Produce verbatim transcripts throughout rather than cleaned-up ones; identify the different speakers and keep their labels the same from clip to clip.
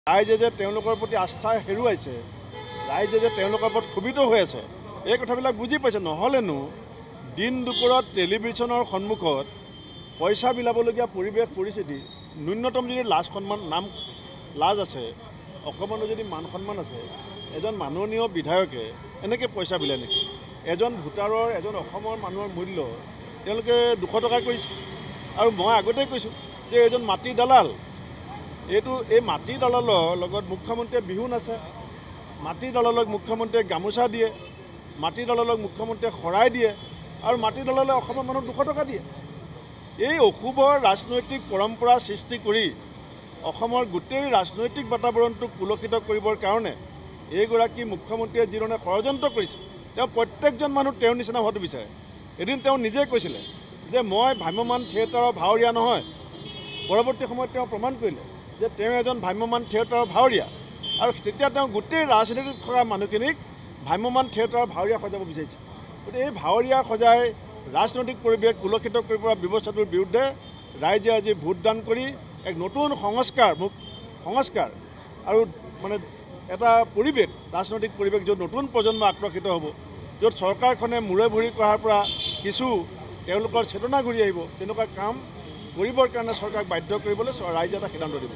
Speaker 1: ৰাইজে যে তেওঁলোকৰ প্ৰতি আস্থা হেৰুৱাইছে, ৰাইজে যে তেওঁলোকৰ ওপৰত ক্ষোভিত হৈ আছে, এই কথাবিলাক বুজি পাইছে। নহ'লেনো দিন দুপৰত টেলিভিশ্যনৰ সন্মুখত পইচা বিলাবলগীয়া পৰিৱেশ পৰিস্থিতি, ন্যূনতম যদি লাজ সন্মান নাম লাজ আছে, অকণমানো যদি মান সন্মান আছে, এজন মাননীয় বিধায়কে এনেকৈ পইচা বিলায় নেকি? এজন ভোটাৰৰ, এজন অসমৰ মানুহৰ মূল্য তেওঁলোকে দুশ টকা কৰিছে। আৰু মই আগতেই কৈছোঁ যে এজন মাটি দালাল, এইটো এই মাটি দালালৰ লগত মুখ্যমন্ত্ৰীয়ে বিহু নাচে, মাটি দালালক মুখ্যমন্ত্ৰীয়ে গামোচা দিয়ে, মাটি দালালক মুখ্যমন্ত্ৰীয়ে শৰাই দিয়ে, আৰু মাটি দালালে অসমৰ মানুহক দুশ টকা দিয়ে। এই অশুভৰ ৰাজনৈতিক পৰম্পৰা সৃষ্টি কৰি অসমৰ গোটেই ৰাজনৈতিক বাতাবৰণটোক কুলসিত কৰিবৰ কাৰণে এইগৰাকী মুখ্যমন্ত্ৰীয়ে যিধৰণে ষড়যন্ত্ৰ কৰিছে, তেওঁ প্ৰত্যেকজন মানুহ তেওঁৰ নিচিনা হোৱাটো বিচাৰে। এদিন তেওঁ নিজে কৈছিলে যে মই ভ্ৰাম্যমান থিয়েটাৰৰ ভাৱৰীয়া নহয়। পৰৱৰ্তী সময়ত তেওঁ প্ৰমাণ কৰিলে যে তেওঁ এজন ভ্ৰাম্যমান থিয়েটাৰৰ ভাৱৰীয়া, আৰু তেতিয়া তেওঁ গোটেই ৰাজনীতিত থকা মানুহখিনিক ভ্ৰাম্যমান থিয়েটাৰৰ ভাৱৰীয়া সজাব বিচাৰিছে। গতিকে এই ভাৱৰীয়া সজাই ৰাজনৈতিক পৰিৱেশ কুলসিত কৰিব পৰা ব্যৱস্থাটোৰ বিৰুদ্ধে ৰাইজে আজি ভোটদান কৰি এক নতুন সংস্কাৰ মোক সংস্কাৰ আৰু মানে এটা পৰিৱেশ, ৰাজনৈতিক পৰিৱেশ য'ত নতুন প্ৰজন্ম আকৰ্ষিত হ'ব, য'ত চৰকাৰখনে মূৰে ভৰি কৰাৰ পৰা কিছু তেওঁলোকৰ চেতনা ঘূৰি আহিব, তেনেকুৱা কাম কৰিবৰ কাৰণে চৰকাৰক বাধ্য কৰিবলৈ ৰাইজে এটা সিদ্ধান্ত দিব।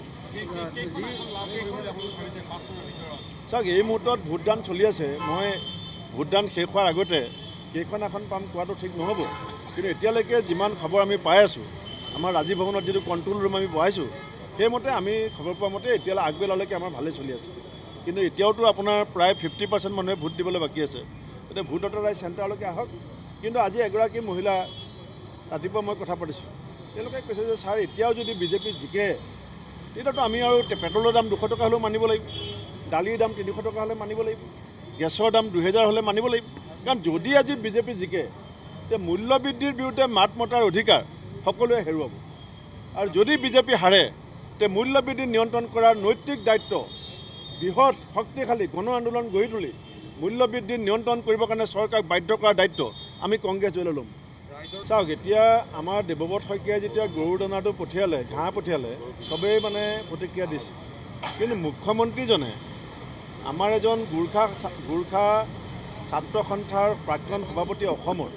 Speaker 1: চাওক, এই মুহূৰ্তত ভোটদান চলি আছে। মই ভোটদান শেষ হোৱাৰ আগতে কেইখন এখন পাম কোৱাটো ঠিক নহ'ব, কিন্তু এতিয়ালৈকে যিমান খবৰ আমি পাই আছোঁ, আমাৰ ৰাজীৱ ভৱনত যিটো কণ্ট্ৰল ৰুম আমি বহাইছোঁ, সেইমতে আমি খবৰ পোৱা মতে এতিয়ালৈ আগবেলালৈকে আমাৰ ভালেই চলি আছে। কিন্তু এতিয়াওতো আপোনাৰ প্ৰায় ফিফটি পাৰ্চেণ্ট মানুহে ভোট দিবলৈ বাকী আছে। গতিকে ভোটদাতা ৰাইজ চেণ্টাৰলৈকে আহক। কিন্তু আজি এগৰাকী মহিলা ৰাতিপুৱা মই কথা পাতিছোঁ, তেওঁলোকে কৈছে যে ছাৰ, এতিয়াও যদি বিজেপি জিকে তেতিয়াতো আমি আৰু পেট্ৰলৰ দাম দুশ টকা হ'লেও মানিব লাগিব, দালিৰ দাম তিনিশ টকা হ'লে মানিব লাগিব, গেছৰ দাম দুহেজাৰ হ'লে মানিব লাগিব। কাৰণ যদি আজি বিজেপি জিকে, তেতিয়া মূল্য বৃদ্ধিৰ বিৰুদ্ধে মাত মতাৰ অধিকাৰ সকলোৱে হেৰুৱাব। আৰু যদি বিজেপি হাৰে, তে মূল্য বৃদ্ধি নিয়ন্ত্ৰণ কৰাৰ নৈতিক দায়িত্ব, বৃহৎ শক্তিশালী গণ আন্দোলন গঢ়ি তুলি মূল্য বৃদ্ধি নিয়ন্ত্ৰণ কৰিবৰ কাৰণে চৰকাৰক বাধ্য কৰাৰ দায়িত্ব আমি কংগ্ৰেছ দলে ল'ম। চাওক, এতিয়া আমাৰ দেৱব্ৰত শইকীয়াই যেতিয়া গৰুৰ দানাটো পঠিয়ালে, ঘাঁহ পঠিয়ালে, চবেই মানে প্ৰতিক্ৰিয়া দিছে। কিন্তু মুখ্যমন্ত্ৰীজনে আমাৰ এজন গোৰ্খা গোৰ্খা ছাত্ৰ সন্থাৰ প্ৰাক্তন সভাপতি, অসমৰ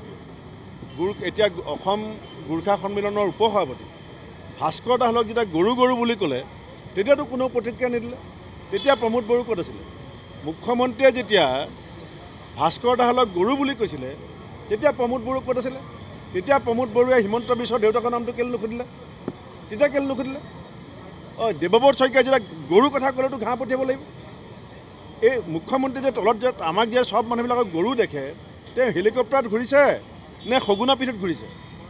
Speaker 1: গোৰ এতিয়া অসম গোৰ্খা সন্মিলনৰ উপ সভাপতি ভাস্কৰ দাসক যেতিয়া গৰু গৰু বুলি ক'লে, তেতিয়াতো কোনো প্ৰতিক্ৰিয়া নিদিলে। তেতিয়া প্ৰমোদ বড়ো ক'ত আছিলে? মুখ্যমন্ত্ৰীয়ে যেতিয়া ভাস্কৰ দাসক গৰু বুলি কৈছিলে, তেতিয়া প্ৰমোদ বড়ো ক'ত আছিলে? তেতিয়া প্ৰমোদ বড়োৱে হিমন্ত বিশ্বৰ দেউতাকৰ নামটো কেলৈ নুসুধিলে? তেতিয়া কেলৈ নুসুধিলে? অঁ, দেৱব্ৰত শইকীয়াই যেতিয়া গৰুৰ কথা ক'লেতো ঘাঁহ পঠিয়াব লাগিব। এই মুখ্যমন্ত্ৰী যে তলত যে আমাক যে চব মানুহবিলাকক গৰু দেখে, তেওঁ হেলিকপ্টাৰত ঘূৰিছে নে সগুনা পিঠিত ঘূৰিছে?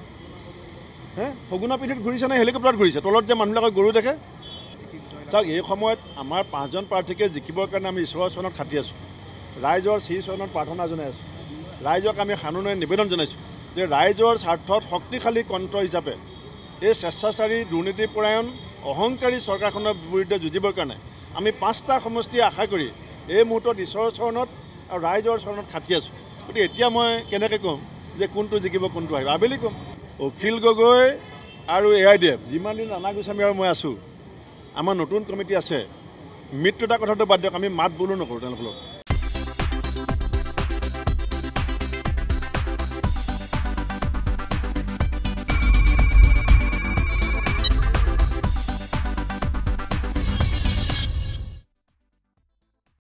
Speaker 1: হে, সগুনা পিঠিত ঘূৰিছে নে হেলিকপ্টাৰত ঘূৰিছে? তলত যে মানুহবিলাকক গৰু দেখে। চাওক, এই সময়ত আমাৰ পাঁচজন প্ৰাৰ্থীকে জিকিবৰ কাৰণে আমি ঈশ্বৰৰ চৰণত খাটি আছোঁ, ৰাইজৰ শ্ৰী চৰণত প্ৰাৰ্থনা জনাই আছোঁ। ৰাইজক আমি সানুনয় নিবেদন জনাইছোঁ যে ৰাইজৰ স্বাৰ্থত শক্তিশালী কণ্ঠ হিচাপে এই স্বেচ্ছাচাৰী, দুৰ্নীতিপৰায়ণ, অহংকাৰী চৰকাৰখনৰ বিৰুদ্ধে যুঁজিবৰ কাৰণে আমি পাঁচটা সমষ্টিয়ে আশা কৰি এই মুহূৰ্তত ঈশ্বৰৰ চৰণত আৰু ৰাইজৰ চৰণত খাটি আছোঁ। গতিকে এতিয়া মই কেনেকৈ ক'ম যে কোনটো জিকিব কোনটো আহিব? আবেলি ক'ম। অখিল গগৈ আৰু এ আই ডি এফ, যিমান দিন ৰাণা গোস্বামী আৰু মই আছোঁ, আমাৰ নতুন কমিটি আছে, মৃত্যুতা কথাটো বাদ দিয়ক, আমি মাত বোলো নকৰোঁ তেওঁলোকৰ লগত।